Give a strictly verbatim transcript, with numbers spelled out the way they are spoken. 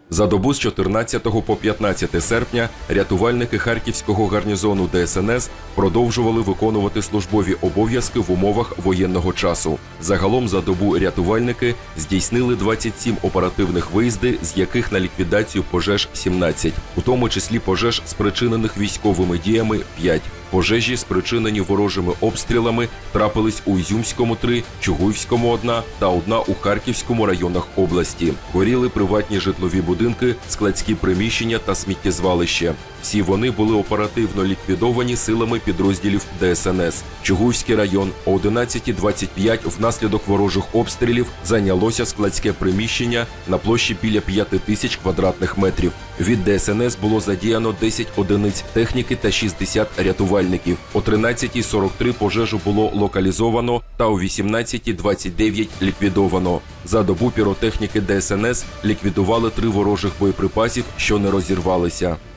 За добу з чотирнадцятого по п'ятнадцяте серпня рятувальники Харківського гарнізону Де Ес Ен Ес продовжували виконувати службові обов'язки в умовах воєнного часу. Загалом за добу рятувальники здійснили двадцять сім оперативних виїзди, з яких на ліквідацію пожеж сімнадцять, у тому числі пожеж, спричинених військовими діями – п'ять. Пожежі, спричинені ворожими обстрілами, трапились у Ізюмському – три, Чугуївському – одна та одна у Харківському районах області. Горіли приватні житлові будинки, складські приміщення та сміттєзвалище. Всі вони були оперативно ліквідовані силами підрозділів Де Ес Ен Ес. Чугуївський район о одинадцятій двадцять п'ять внаслідок ворожих обстрілів зайнялося складське приміщення на площі біля п'яти тисяч квадратних метрів. Від Де Ес Ен Ес було задіяно десять одиниць техніки та шістдесят рятувальників. О тринадцятій сорок три пожежу було локалізовано та о вісімнадцятій двадцять дев'ять ліквідовано. За добу піротехніки Де Ес Ен Ес ліквідували три ворожих боєприпасів, що не розірвалися.